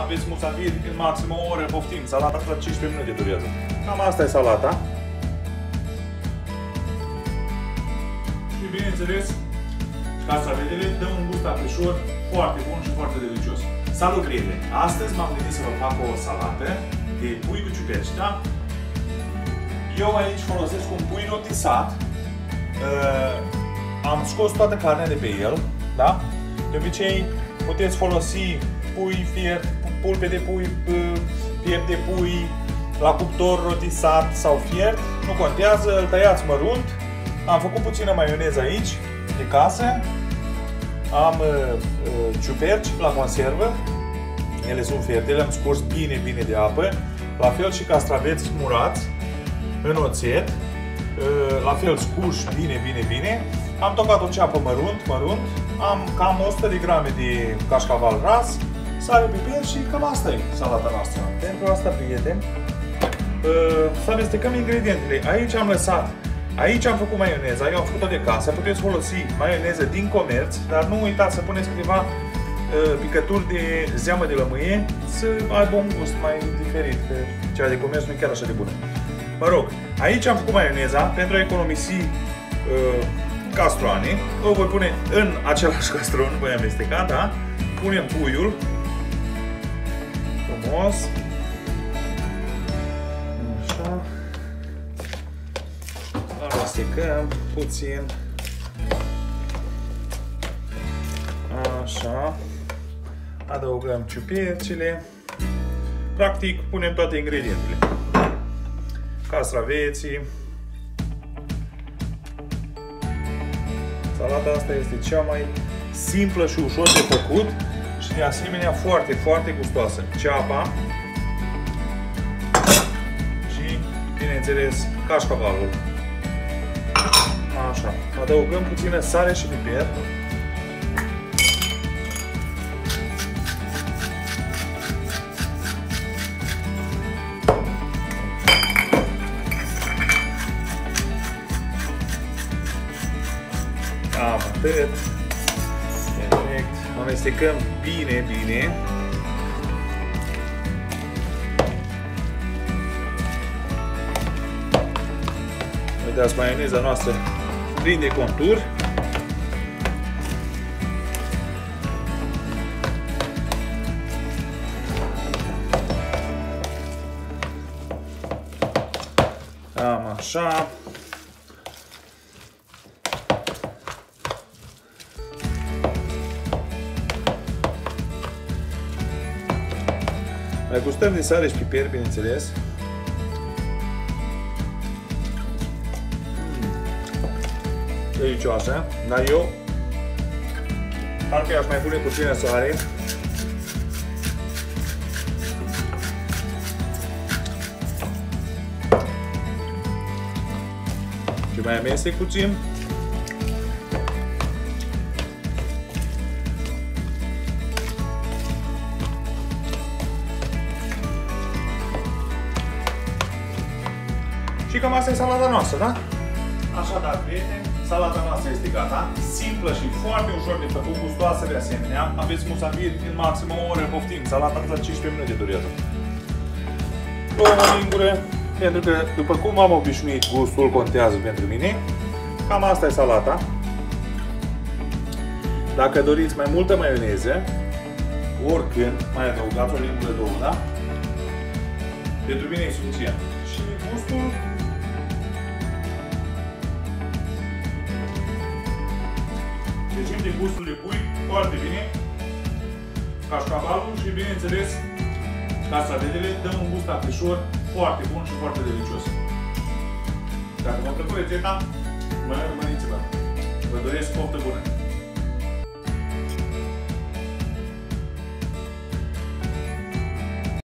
aveți musafiri în maxim o oră, poftim, salata la 15 minute durează. Cam asta e salata. Și bineînțeles, castravetele dă un gust aprișor foarte bun și foarte delicios. Salut, prieteni! Astăzi m-am gândit să vă fac o salată de pui cu ciuperci, da? Eu aici folosesc un pui rotisat. Am scos toată carnea de pe el, da? De obicei puteți folosi pui fiert, pulpe de pui, piept de pui, la cuptor rotisat sau fiert, nu contează, îl tăiați mărunt. Am făcut puțină maioneză aici, de casă. Am ciuperci la conservă, ele sunt fierte, le-am scurs bine de apă. La fel și castraveți murați în oțet, la fel scuși bine. Am tocat o ceapă mărunt, am cam 100 de grame de cașcaval ras, sare, piper și cam asta e salata noastră. Pentru asta, prieteni, să amestecăm ingredientele. Aici am făcut maioneza, eu am făcut-o de casă. Puteți folosi maioneză din comerț, dar nu uitați să puneți câteva picături de zeamă de lămâie să aibă un gust mai diferit, că cea de comerț nu e chiar așa de bună. Mă rog, aici am făcut maioneza pentru a economisi castroane. O voi pune în același castron, voi amesteca, da? Punem puiul frumos. Așa. Amestecăm puțin. Așa. Adăugăm ciupercile. Practic, punem toate ingredientele. Castraveții. Salata asta este cea mai simplă și ușor de făcut și de asemenea foarte gustoasă. Ceapa și, bineînțeles, cașcavalul. Așa. Adăugăm puțină sare și piper. Atât. Perfect. Amestecăm bine. Uitați, maioneza noastră prinde contur. Cam așa. Mai gustăm de sare și piper, bineînțeles. Delicioasă, dar eu parcă aș mai pune puțină sare. Și mai amestec puțin. Și cam asta e salata noastră, da? Așadar, prieteni, salata noastră este gata. Simplă și foarte ușor de făcut, gustoasă de asemenea. Aveți musafiri în maxim o oră, poftim. Salata la 15 minute durează. Luăm o lingură, pentru că, după cum am obișnuit, gustul contează pentru mine. Cam asta e salata. Dacă doriți mai multă maioneză, oricând, mai adăugați o lingură, două, da? Pentru mine e suficient. Și gustul de gustul de pui foarte bine, cașcavalul și, bineînțeles, castravetele dă un gust aprișor foarte bun și foarte delicios. Dacă v-a plăcut rețeta, rămâneți-vă. Vă doresc poftă bună!